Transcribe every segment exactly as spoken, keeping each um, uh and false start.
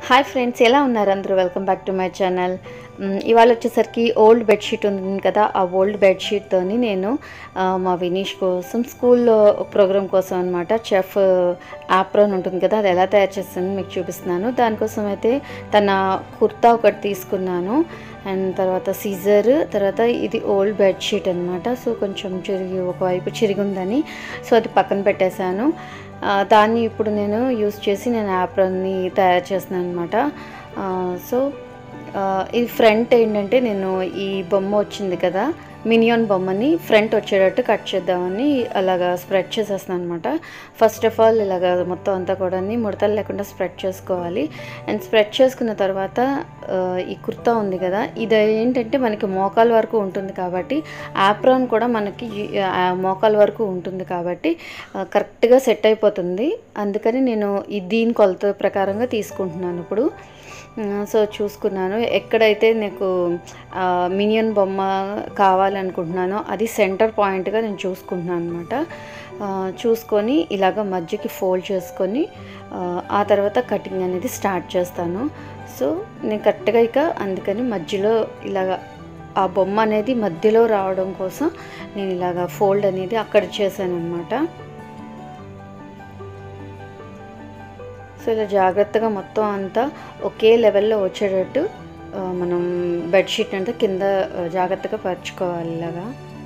Hi friends, ఎలా ఉన్నారు అందరూ? Welcome back to my channel. ఇవాళ వచ్చేసరికి ఓల్డ్ బెడ్షీట్ ఉంది కదా, ఆ ఓల్డ్ బెడ్షీట్తోని నేను మా వినీష్ కోసం స్కూల్లో ప్రోగ్రామ్ కోసం అనమాట చెఫ్ యాప్రోన్ ఉంటుంది కదా, అది ఎలా తయారు చేస్తానని మీకు చూపిస్తున్నాను. దానికోసం అయితే తన కుర్తా ఒకటి తీసుకున్నాను, అండ్ తర్వాత సీజర్, తర్వాత ఇది ఓల్డ్ బెడ్షీట్ అనమాట. సో కొంచెం చిరిగి ఒకవైపు చిరిగి ఉందని సో అది పక్కన పెట్టేశాను. దాన్ని ఇప్పుడు నేను యూస్ చేసి నేను యాప్రాన్ని తయారు చేస్తున్నాను అనమాట. సో ఇది ఫ్రంట్ ఏంటంటే నేను ఈ బొమ్మ వచ్చింది కదా, మినియాన్ బొమ్మని ఫ్రంట్ వచ్చేటట్టు కట్ చేద్దామని అలాగా స్ప్రెడ్ చేసేస్తున్నాను అనమాట. ఫస్ట్ ఆఫ్ ఆల్ ఇలాగ మొత్తం అంతా కూడా ముడతలు లేకుండా స్ప్రెడ్ చేసుకోవాలి. అండ్ స్ప్రెడ్ చేసుకున్న తర్వాత ఈ కుర్తా ఉంది కదా, ఇది ఏంటంటే మనకి మోకాల వరకు ఉంటుంది కాబట్టి యాప్రాన్ కూడా మనకి మోకాల వరకు ఉంటుంది కాబట్టి కరెక్ట్గా సెట్ అయిపోతుంది. అందుకని నేను ఈ దీని కొలత ప్రకారంగా తీసుకుంటున్నాను ఇప్పుడు. సో చూసుకున్నాను ఎక్కడైతే నాకు మినియన్ బొమ్మ కావాలనుకుంటున్నానో అది సెంటర్ పాయింట్గా నేను చూసుకుంటున్నాను అనమాట. చూసుకొని ఇలాగ మధ్యకి ఫోల్డ్ చేసుకొని ఆ తర్వాత కటింగ్ అనేది స్టార్ట్ చేస్తాను. సో నేను కరెక్ట్గా ఇక అందుకని మధ్యలో ఇలాగ ఆ బొమ్మ అనేది మధ్యలో రావడం కోసం నేను ఇలాగ ఫోల్డ్ అనేది అక్కడ చేశాను అనమాట. సో ఇలా జాగ్రత్తగా మొత్తం అంతా ఒకే లెవెల్లో వచ్చేటట్టు మనం బెడ్షీట్ అంతా కింద జాగ్రత్తగా పరుచుకోవాలి ఇలాగా.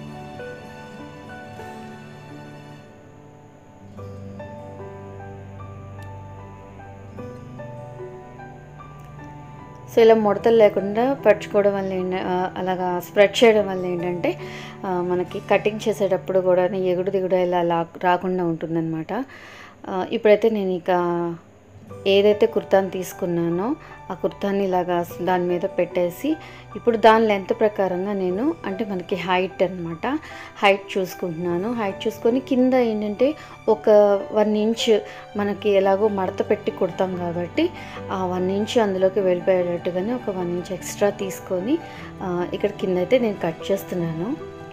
సో ఇలా ముడతలు లేకుండా పరుచుకోవడం వల్ల ఏంట అలాగా స్ప్రెడ్ చేయడం వల్ల ఏంటంటే మనకి కటింగ్ చేసేటప్పుడు కూడా ఎగుడు దిగుడు ఇలా లా రాకుండా ఉంటుందన్నమాట. ఇప్పుడైతే నేను ఇక ఏదైతే కుర్తాని తీసుకున్నానో ఆ కుర్తాని ఇలాగా దాని మీద పెట్టేసి ఇప్పుడు దాని లెంత్ ప్రకారంగా నేను అంటే మనకి హైట్ అనమాట, హైట్ చూసుకుంటున్నాను. హైట్ చూసుకొని కింద ఏంటంటే ఒక వన్ ఇంచ్ మనకి ఎలాగో మడత పెట్టి కుడతాం కాబట్టి ఆ వన్ ఇంచ్ అందులోకి వెళ్ళిపోయేటట్టుగానే ఒక వన్ ఇంచ్ ఎక్స్ట్రా తీసుకొని ఇక్కడ కింద అయితే నేను కట్ చేస్తున్నాను.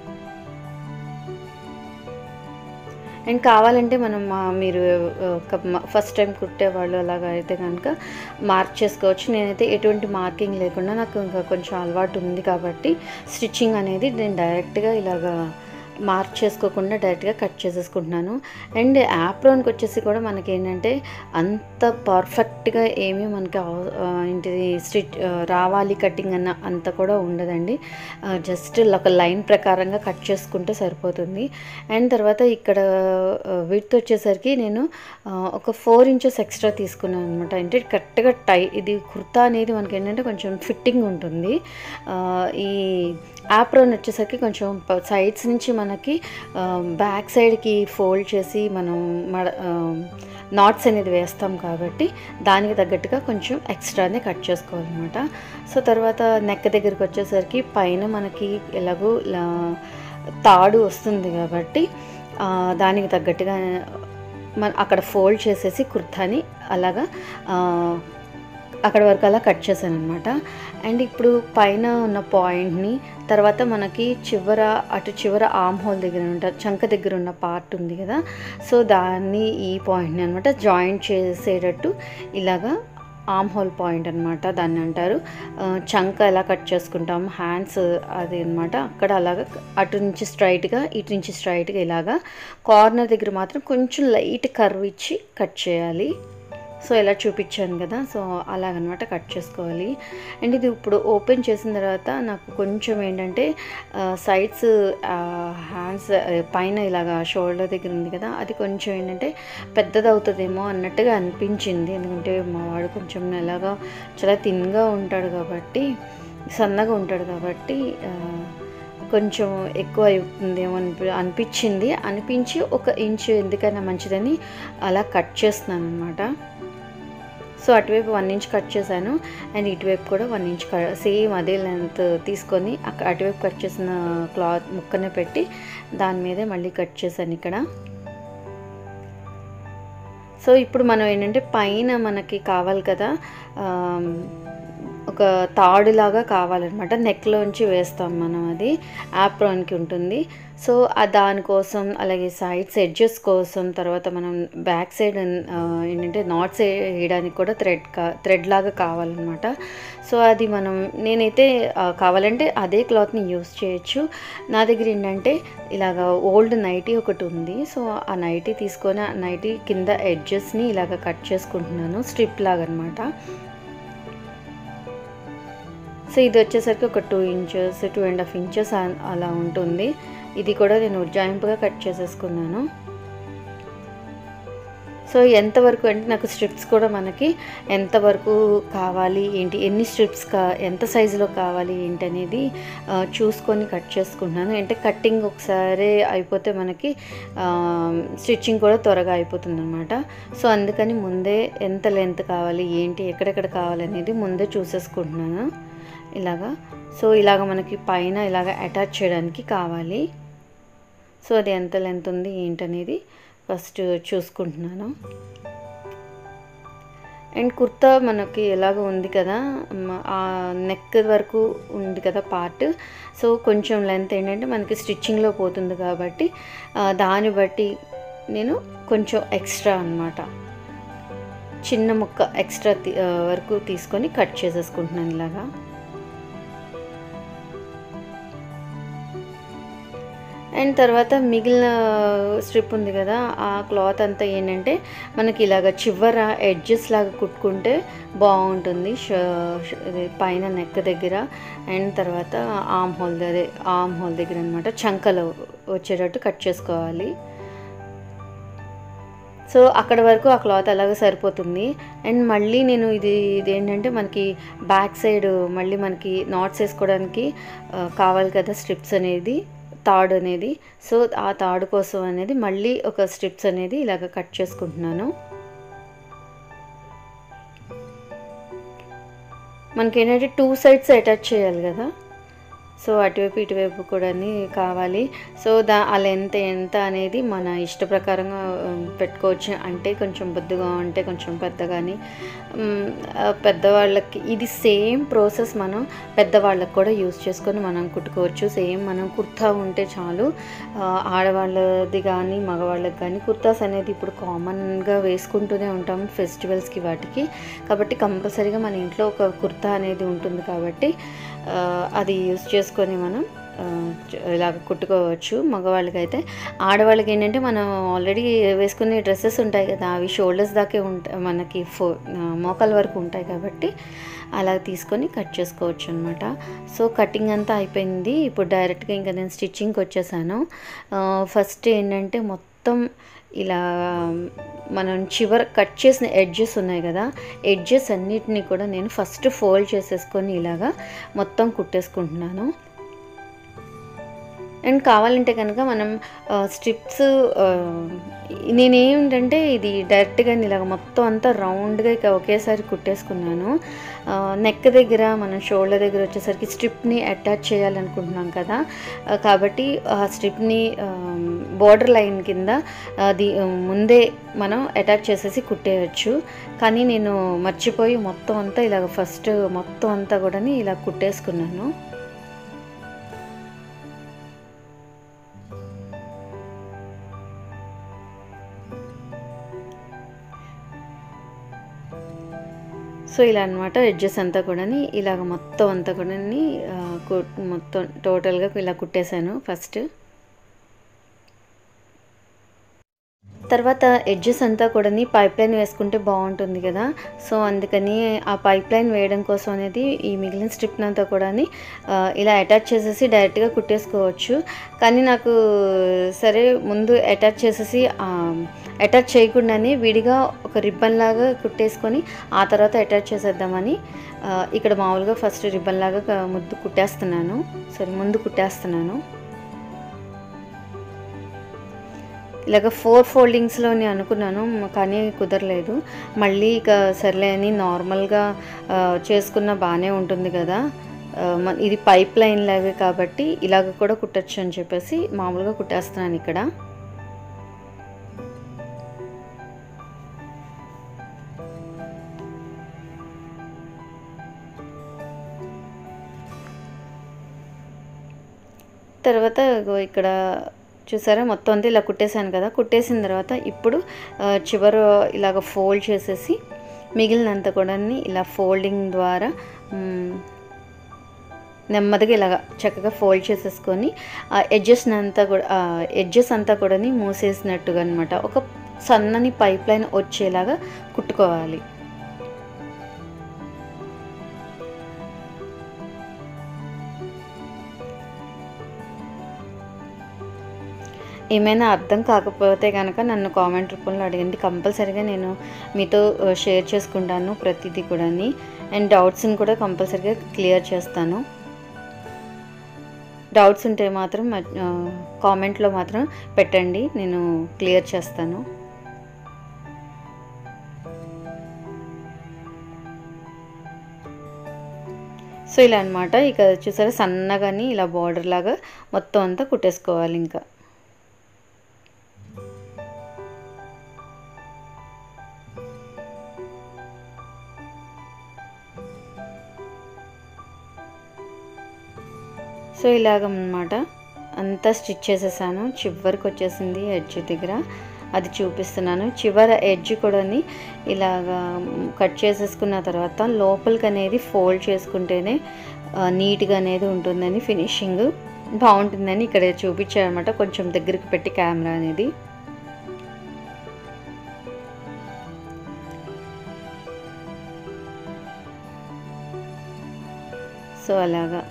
అండ్ కావాలంటే మనం మీరు ఫస్ట్ టైం కుట్టేవాళ్ళు అలాగా అయితే కనుక మార్క్ చేసుకోవచ్చు. నేనైతే ఎటువంటి మార్కింగ్ లేకుండా నాకు ఇంకా కొంచెం అలవాటు ఉంది కాబట్టి స్టిచ్చింగ్ అనేది నేను డైరెక్ట్గా ఇలాగా మార్క్ చేసుకోకుండా డైరెక్ట్గా కట్ చేసేసుకుంటున్నాను. అండ్ యాప్రాన్కి వచ్చేసి కూడా మనకి ఏంటంటే అంత పర్ఫెక్ట్గా ఏమీ మనకి ఏంటిది స్టిచ్ రావాలి కటింగ్ అన్న అంత కూడా ఉండదండి. జస్ట్ ఒక లైన్ ప్రకారంగా కట్ చేసుకుంటే సరిపోతుంది. అండ్ తర్వాత ఇక్కడ విడ్త్ వచ్చేసరికి నేను ఒక ఫోర్ ఇంచెస్ ఎక్స్ట్రా తీసుకున్నాను అనమాట. అంటే కరెక్ట్గా టై ఇది కుర్తా అనేది మనకి ఏంటంటే కొంచెం ఫిట్టింగ్ ఉంటుంది. ఈ యాప్రాన్ వచ్చేసరికి కొంచెం సైడ్స్ నుంచి మనకి బ్యాక్ సైడ్కి ఫోల్డ్ చేసి మనం మడ నాట్స్ అనేది వేస్తాం కాబట్టి దానికి తగ్గట్టుగా కొంచెం ఎక్స్ట్రానే కట్ చేసుకోవాలన్నమాట. సో తర్వాత నెక్ దగ్గరికి వచ్చేసరికి పైన మనకి ఎలాగో తాడు వస్తుంది కాబట్టి దానికి తగ్గట్టుగా మన అక్కడ ఫోల్డ్ చేసేసి కుర్తాని అలాగా అక్కడ వరకు అలా కట్ చేశాను అనమాట. అండ్ ఇప్పుడు పైన ఉన్న పాయింట్ని తర్వాత మనకి చివర అటు చివర ఆర్మ్ హోల్ దగ్గర ఉంటుంది, చంక దగ్గర ఉన్న పార్ట్ ఉంది కదా, సో దాన్ని ఈ పాయింట్ని అనమాట జాయింట్ చేసేటట్టు ఇలాగా ఆర్మ్ హోల్ పాయింట్ అనమాట దాన్ని అంటారు. చంక ఎలా కట్ చేసుకుంటాం హ్యాండ్స్ అది అనమాట, అక్కడ అలాగా అటు నుంచి స్ట్రైట్గా ఇటు నుంచి స్ట్రైట్గా ఇలాగా కార్నర్ దగ్గర మాత్రం కొంచెం లైట్ కర్వ్ ఇచ్చి కట్ చేయాలి. సో ఇలా చూపించాను కదా, సో అలాగనమాట కట్ చేసుకోవాలి. అండ్ ఇది ఇప్పుడు ఓపెన్ చేసిన తర్వాత నాకు కొంచెం ఏంటంటే సైడ్స్ హ్యాండ్స్ పైన ఇలాగా షోల్డర్ దగ్గర ఉంది కదా, అది కొంచెం ఏంటంటే పెద్దది అవుతుందేమో అన్నట్టుగా అనిపించింది. ఎందుకంటే మా వాడు కొంచెం ఎలాగా చాలా థిన్గా ఉంటాడు కాబట్టి, సన్నగా ఉంటాడు కాబట్టి కొంచెం ఎక్కువ అవుతుందేమో అనిపి అనిపించింది అనిపించి ఒక ఇంచు ఎందుకైనా మంచిదని అలా కట్ చేస్తున్నాను అనమాట. సో అటువైపు వన్ ఇంచ్ కట్ చేశాను అండ్ ఇటువైపు కూడా వన్ ఇంచ్ సేమ్ అదే లెంత్ తీసుకొని అక్కడ అటువైపు కట్ చేసిన క్లాత్ ముక్కనే పెట్టి దాని మీదే మళ్ళీ కట్ చేశాను ఇక్కడ. సో ఇప్పుడు మనం ఏంటంటే పైన మనకి కావాలి కదా ఒక తాడులాగా కావాలన్నమాట, నెక్లోంచి వేస్తాం మనం, అది యాప్రాన్కి ఉంటుంది. సో ఆ దానికోసం అలాగే సైడ్స్ ఎడ్జెస్ కోసం తర్వాత మనం బ్యాక్ సైడ్ ఏంటంటే నాట్స్ వేయడానికి కూడా థ్రెడ్ కా థ్రెడ్ లాగా కావాలన్నమాట. సో అది మనం నేనైతే కావాలంటే అదే క్లాత్ని యూస్ చేయొచ్చు. నా దగ్గర ఏంటంటే ఇలాగ ఓల్డ్ నైటీ ఒకటి ఉంది. సో ఆ నైటీ తీసుకొని ఆ నైటీ కింద ఎడ్జెస్ని ఇలాగ కట్ చేసుకుంటున్నాను స్ట్రిప్ లాగా అనమాట. సో ఇది వచ్చేసరికి ఒక two inches two and half inches అలా ఉంటుంది. ఇది కూడా నేను ఉజ్జాయింపుగా కట్ చేసేసుకున్నాను. సో ఎంతవరకు అంటే నాకు స్ట్రిప్స్ కూడా మనకి ఎంతవరకు కావాలి ఏంటి, ఎన్ని స్ట్రిప్స్ కా ఎంత సైజులో కావాలి ఏంటి అనేది చూసుకొని కట్ చేసుకుంటున్నాను. అంటే కట్టింగ్ ఒకసారి అయిపోతే మనకి స్టిచ్చింగ్ కూడా త్వరగా అయిపోతుంది అనమాట. సో అందుకని ముందే ఎంత లెంత్ కావాలి ఏంటి ఎక్కడెక్కడ కావాలి అనేది ముందే చూసేసుకుంటున్నాను ఇలాగా. సో ఇలాగ మనకి పైన ఇలాగ అటాచ్ చేయడానికి కావాలి. సో అది ఎంత లెంత్ ఉంది ఏంటనేది ఫస్ట్ చూసుకుంటున్నాను. అండ్ కుర్తా మనకి ఎలాగ ఉంది కదా, ఆ నెక్ వరకు ఉంది కదా పార్ట్. సో కొంచెం లెంత్ ఏంటంటే మనకి స్టిచ్చింగ్లో పోతుంది కాబట్టి దాన్ని బట్టి నేను కొంచెం ఎక్స్ట్రా అన్నమాట చిన్న ముక్క ఎక్స్ట్రా వరకు తీసుకొని కట్ చేసేసుకుంటున్నాను ఇలాగా. అండ్ తర్వాత మిగిలిన స్ట్రిప్ ఉంది కదా, ఆ క్లాత్ అంతా ఏంటంటే మనకి ఇలాగ చివర ఎడ్జెస్ లాగా కుట్టుకుంటే బాగుంటుంది పైన నెక్ దగ్గర. అండ్ తర్వాత ఆర్మ్ హోల్ అదే ఆర్మ్ హోల్ దగ్గర అనమాట చంకలో వచ్చేటట్టు కట్ చేసుకోవాలి. సో అక్కడ వరకు ఆ క్లాత్ అలాగే సరిపోతుంది. అండ్ మళ్ళీ నేను ఇది ఇదేంటంటే మనకి బ్యాక్ సైడ్ మళ్ళీ మనకి నాట్స్ వేసుకోవడానికి కావాలి కదా స్ట్రిప్స్ అనేది, తాడు అనేది. సో ఆ తాడు కోసం అనేది మళ్ళీ ఒక స్ట్రిప్స్ అనేది ఇలాగ కట్ చేసుకుంటున్నాను. మనకి ఏంటంటే టూ సైడ్స్ అటాచ్ చేయాలి కదా, సో అటువైపు ఇటువైపు కూడా కావాలి. సో దా ఆ లెంత్ ఎంత అనేది మన ఇష్ట ప్రకారంగా పెట్టుకోవచ్చు. అంటే కొంచెం బొద్దుగా ఉంటే కొంచెం పెద్దగాని, పెద్దవాళ్ళకి ఇది సేమ్ ప్రాసెస్ మనం పెద్దవాళ్ళకి కూడా యూస్ చేసుకొని మనం కుట్టుకోవచ్చు. సేమ్ మనం కుర్తా ఉంటే చాలు, ఆడవాళ్ళది కానీ మగవాళ్ళకి కానీ కుర్తాస్ అనేది ఇప్పుడు కామన్గా వేసుకుంటూనే ఉంటాం ఫెస్టివల్స్కి వాటికి. కాబట్టి కంపల్సరీగా మన ఇంట్లో ఒక కుర్తా అనేది ఉంటుంది కాబట్టి అది యూస్ చేసుకొని మనం ఇలాగ కుట్టుకోవచ్చు మగవాళ్ళకి అయితే. ఆడవాళ్ళకి ఏంటంటే మనం ఆల్రెడీ వేసుకునే డ్రెస్సెస్ ఉంటాయి కదా, అవి షోల్డర్స్ దాకే ఉంటాయి మనకి, ఫో మోకాల వరకు ఉంటాయి కాబట్టి అలా తీసుకొని కట్ చేసుకోవచ్చు అనమాట. సో కటింగ్ అంతా అయిపోయింది. ఇప్పుడు డైరెక్ట్గా ఇంకా నేను స్టిచ్చింగ్కి వచ్చేసాను. ఫస్ట్ ఏంటంటే మొత్తం ఇలా మనం చివర కట్ చేసిన ఎడ్జెస్ ఉన్నాయి కదా, ఎడ్జెస్ అన్నిటినీ కూడా నేను ఫస్ట్ ఫోల్డ్ చేసేసుకొని ఇలాగా మొత్తం కుట్టేసుకుంటున్నాను. అండ్ కావాలంటే కనుక మనం స్ట్రిప్స్ నేనేంటంటే ఇది డైరెక్ట్గా ఇలాగ మొత్తం అంతా రౌండ్గా ఇక ఒకేసారి కుట్టేసుకున్నాను. నెక్ దగ్గర మనం షోల్డర్ దగ్గర వచ్చేసరికి స్ట్రిప్ని అటాచ్ చేయాలనుకుంటున్నాం కదా, కాబట్టి ఆ స్ట్రిప్ని బోర్డర్ లైన్ కింద అది ముందే మనం అటాచ్ చేసేసి కుట్టేయచ్చు. కానీ నేను మర్చిపోయి మొత్తం అంతా ఇలాగ ఫస్ట్ మొత్తం అంతా కూడా ఇలా కుట్టేసుకున్నాను. సో ఇలా అనమాట ఎడ్జెస్ అంతా కూడా ఇలాగ మొత్తం అంతా కూడా మొత్తం టోటల్గా ఇలా కుట్టేశాను ఫస్ట్. తర్వాత ఎడ్జెస్ అంతా కూడా పైప్ లైన్ వేసుకుంటే బాగుంటుంది కదా, సో అందుకని ఆ పైప్ లైన్ వేయడం కోసం అనేది ఈ మిగిలిన స్ట్రిప్ని అంతా కూడా ఇలా అటాచ్ చేసేసి డైరెక్ట్గా కుట్టేసుకోవచ్చు. కానీ నాకు సరే ముందు అటాచ్ చేసేసి అటాచ్ చేయకుండానే విడిగా ఒక రిబ్బన్ లాగా కుట్టేసుకొని ఆ తర్వాత అటాచ్ చేసేద్దామని ఇక్కడ మామూలుగా ఫస్ట్ రిబ్బన్ లాగా ముద్దు కుట్టేస్తున్నాను సరే ముందు కుట్టేస్తున్నాను. ఇలాగ ఫోర్ ఫోల్డింగ్స్లోని అనుకున్నాను కానీ కుదరలేదు. మళ్ళీ ఇక సర్లే అని నార్మల్గా చేసుకున్న బాగానే ఉంటుంది కదా, ఇది పైప్ లైన్ లాగే కాబట్టి ఇలాగ కూడా కుట్టచ్చు అని చెప్పేసి మామూలుగా కుట్టేస్తున్నాను ఇక్కడ. తర్వాత ఇక్కడ చూసారా మొత్తం అంతా ఇలా కుట్టేసాను కదా. కుట్టేసిన తర్వాత ఇప్పుడు చివర ఇలాగ ఫోల్డ్ చేసేసి మిగిలినంత కూడా ఇలా ఫోల్డింగ్ ద్వారా నెమ్మదిగా ఇలాగ చక్కగా ఫోల్డ్ చేసేసుకొని ఆ ఎడ్జెస్ అంతా కూడా ఎడ్జెస్ అంతా కూడా మూసేసినట్టుగా అనమాట ఒక సన్నని పైప్ లైన్ వచ్చేలాగా కుట్టుకోవాలి. ఏమైనా అర్థం కాకపోతే కనుక నన్ను కామెంట్ రూపంలో అడగండి, కంపల్సరీగా నేను మీతో షేర్ చేసుకుంటాను ప్రతిదీ కూడా. అండ్ డౌట్స్ని కూడా కంపల్సరీగా క్లియర్ చేస్తాను. డౌట్స్ ఉంటే మాత్రం కామెంట్లో మాత్రం పెట్టండి, నేను క్లియర్ చేస్తాను. సో ఇలా అనమాట. ఇక చూసారా సన్నగాని ఇలా బార్డర్ లాగా మొత్తం అంతా కుట్టేసుకోవాలి. ఇంకా సో ఇలాగన్నమాట అంతా స్టిచ్ చేసేసాను. చివరికి వచ్చేసింది ఎడ్జ్ దగ్గర, అది చూపిస్తున్నాను. చివర ఎడ్జ్ కూడా ఇలాగా కట్ చేసేసుకున్న తర్వాత లోపలికి అనేది ఫోల్డ్ చేసుకుంటేనే నీట్గా అనేది ఉంటుందని, ఫినిషింగ్ బాగుంటుందని ఇక్కడ చూపించారనమాట. కొంచెం దగ్గరికి పెట్టి కెమెరా అనేది. సో అలాగా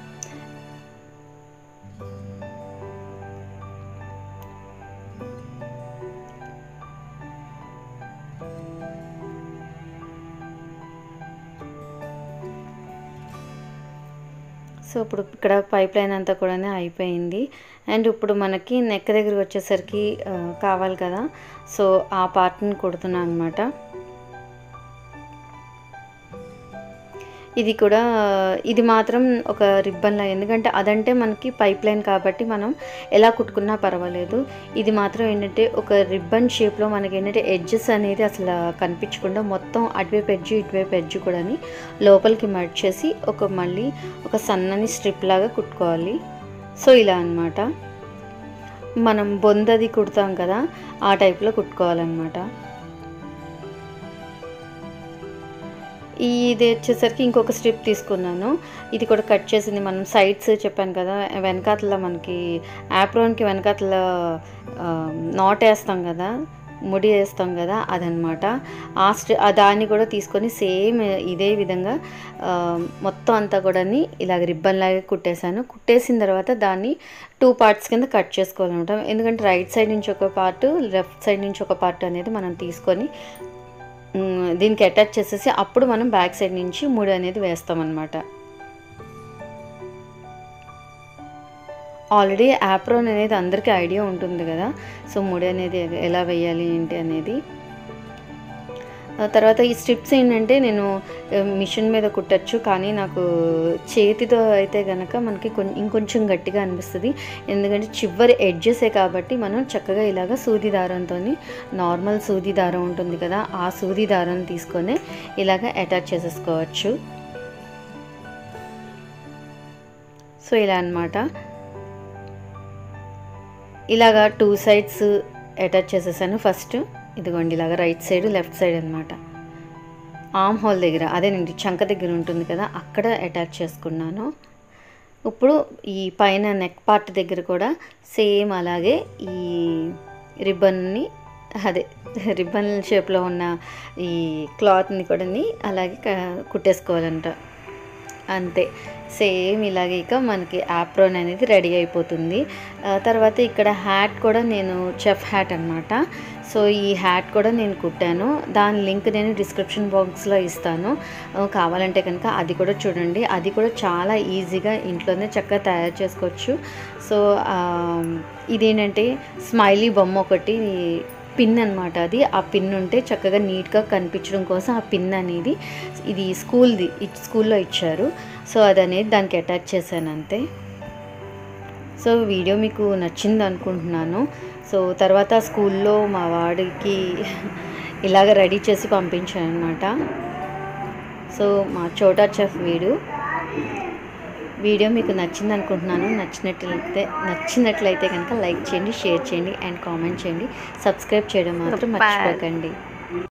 సో ఇప్పుడు ఇక్కడ పైప్ లైన్ అంతా కూడా అయిపోయింది. అండ్ ఇప్పుడు మనకి నెక్ దగ్గర వచ్చేసరికి కావాలి కదా, సో ఆ పార్ట్ని కుడుతున్నాను అనమాట. ఇది కూడా ఇది మాత్రం ఒక రిబ్బన్లా, ఎందుకంటే అదంటే మనకి పైప్ లైన్ కాబట్టి మనం ఎలా కుట్టుకున్నా పర్వాలేదు. ఇది మాత్రం ఏంటంటే ఒక రిబ్బన్ షేప్లో మనకి ఏంటంటే ఎడ్జెస్ అనేది అసలు కనిపించకుండా మొత్తం అటువైపు ఎడ్జు ఇటువైపు ఎడ్జు కూడా లోపలికి మర్చ్ చేసి ఒక మళ్ళీ ఒక సన్నని స్ట్రిప్ లాగా కుట్టుకోవాలి. సో ఇలా అన్నమాట మనం బొందది కుడతాం కదా, ఆ టైప్లో కుట్టుకోవాలన్నమాట. ఇది వచ్చేసరికి ఇంకొక స్ట్రిప్ తీసుకున్నాను, ఇది కూడా కట్ చేసింది. మనం సైడ్స్ చెప్పాను కదా, వెనకాతల మనకి యాప్రోన్కి వెనకాతల నాట్ వేస్తాం కదా, ముడి వేస్తాం కదా, అదనమాట. ఆ స్ట్రి దాన్ని కూడా తీసుకొని సేమ్ ఇదే విధంగా మొత్తం అంతా కూడా ఇలాగ రిబ్బన్ లాగా కుట్టేశాను. కుట్టేసిన తర్వాత దాన్ని టూ పార్ట్స్ కింద కట్ చేసుకోవాలన్నమాట. ఎందుకంటే రైట్ సైడ్ నుంచి ఒక పార్ట్, లెఫ్ట్ సైడ్ నుంచి ఒక పార్ట్ అనేది మనం తీసుకొని దీనికి అటాచ్ చేసేసి అప్పుడు మనం బ్యాక్ సైడ్ నుంచి ముడి అనేది వేస్తామన్నమాట. ఆల్రెడీ యాప్రోన్ అనేది అందరికీ ఐడియా ఉంటుంది కదా, సో ముడి అనేది ఎలా వేయాలి ఏంటి అనేది. తర్వాత ఈ స్ట్రిప్స్ ఏంటంటే నేను మిషన్ మీద కుట్టచ్చు, కానీ నాకు చేతితో అయితే కనుక మనకి కొంచెం ఇంకొంచెం గట్టిగా అనిపిస్తుంది. ఎందుకంటే చివరి ఎడ్జెసే కాబట్టి మనం చక్కగా ఇలాగ సూది దారంతో, నార్మల్ సూది దారం ఉంటుంది కదా, ఆ సూది దారం తీసుకొని ఇలాగ అటాచ్ చేసేసుకోవచ్చు. సో ఇలా అన్నమాట. ఇలాగా టూ సైడ్స్ అటాచ్ చేసేసాను. ఫస్ట్ ఇదిగోండి ఇలాగ రైట్ సైడ్ లెఫ్ట్ సైడ్ అనమాట, ఆర్మ్ హోల్ దగ్గర, అదేనండి చంక దగ్గర ఉంటుంది కదా, అక్కడ అటాచ్ చేసుకున్నాను. ఇప్పుడు ఈ పైన నెక్ పార్ట్ దగ్గర కూడా సేమ్ అలాగే ఈ రిబ్బన్ని, అదే రిబ్బన్ షేప్లో ఉన్న ఈ క్లాత్ని కూడా అలాగే కుట్టేసుకోవాలంట. అంతే, సేమ్ ఇలాగే ఇక మనకి యాప్రోన్ అనేది రెడీ అయిపోతుంది. తర్వాత ఇక్కడ హ్యాట్ కూడా నేను చెఫ్ హ్యాట్ అనమాట. సో ఈ హ్యాట్ కూడా నేను కుట్టాను, దాని లింక్ నేను డిస్క్రిప్షన్ బాక్స్లో ఇస్తాను, కావాలంటే కనుక అది కూడా చూడండి. అది కూడా చాలా ఈజీగా ఇంట్లోనే చక్కగా తయారు చేసుకోవచ్చు. సో ఇదేంటంటే స్మైలీ బొమ్మ ఒకటి పిన్ అనమాట, అది ఆ పిన్ ఉంటే చక్కగా నీట్గా కనిపించడం కోసం ఆ పిన్ అనేది ఇది స్కూల్ది, స్కూల్లో ఇచ్చారు. సో అది అనేది దానికి అటాచ్ చేశాను అంతే. సో వీడియో మీకు నచ్చింది అనుకుంటున్నాను. సో తర్వాత స్కూల్లో మా వాడికి ఇలాగ రెడీ చేసి పంపించాను అనమాట. సో మా చోటా చెఫ్ వీడు వీడియో మీకు నచ్చింది అనుకుంటున్నాను. నచ్చినట్లయితే నచ్చినట్లయితే కనుక లైక్ చేయండి, షేర్ చేయండి అండ్ కామెంట్ చేయండి. సబ్స్క్రైబ్ చేయడం మాత్రం మర్చిపోకండి.